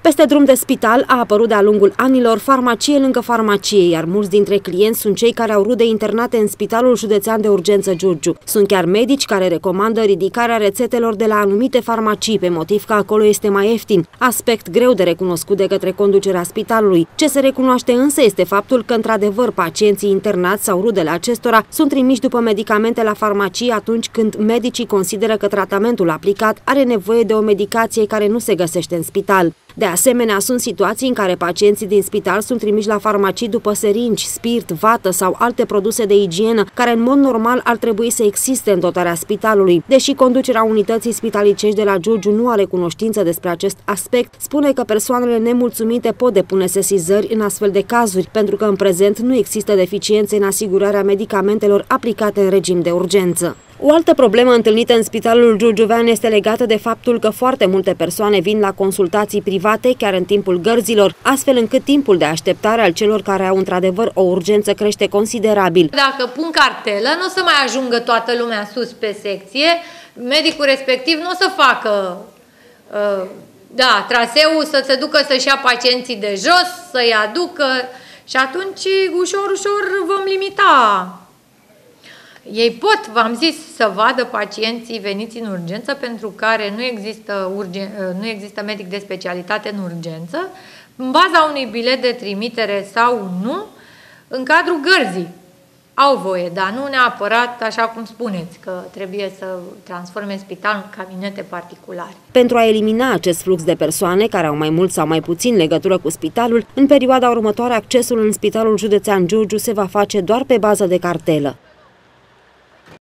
Peste drum de spital a apărut de-a lungul anilor farmacie lângă farmacie, iar mulți dintre clienți sunt cei care au rude internate în Spitalul Județean de Urgență Giurgiu. Sunt chiar medici care recomandă ridicarea rețetelor de la anumite farmacii pe motiv că acolo este mai ieftin, aspect greu de recunoscut de către conducerea spitalului. Ce se recunoaște însă este faptul că, într-adevăr, pacienții internați sau rudele acestora sunt trimiși după medicamente la farmacie atunci când medicii consideră că tratamentul aplicat are nevoie de o medicație care nu se găsește în spital. De asemenea, sunt situații în care pacienții din spital sunt trimiși la farmacii după seringi, spirit, vată sau alte produse de igienă, care în mod normal ar trebui să existe în dotarea spitalului. Deși conducerea unității spitalicești de la Giurgiu nu are cunoștință despre acest aspect, spune că persoanele nemulțumite pot depune sesizări în astfel de cazuri, pentru că în prezent nu există deficiențe în asigurarea medicamentelor aplicate în regim de urgență. O altă problemă întâlnită în Spitalul Giurgiuvean este legată de faptul că foarte multe persoane vin la consultații private chiar în timpul gărzilor, astfel încât timpul de așteptare al celor care au într-adevăr o urgență crește considerabil. Dacă pun cartelă, nu o să mai ajungă toată lumea sus pe secție, medicul respectiv nu o să facă traseul, să se ducă să-și ia pacienții de jos, să-i aducă și atunci ușor, ușor vom limita. Ei pot, v-am zis, să vadă pacienții veniți în urgență pentru care nu există medic de specialitate în urgență, în baza unui bilet de trimitere sau nu, în cadrul gărzii. Au voie, dar nu neapărat, așa cum spuneți, că trebuie să transforme spitalul în cabinete particulare. Pentru a elimina acest flux de persoane care au mai mult sau mai puțin legătură cu spitalul, în perioada următoare accesul în Spitalul Județean Giurgiu se va face doar pe bază de cartelă.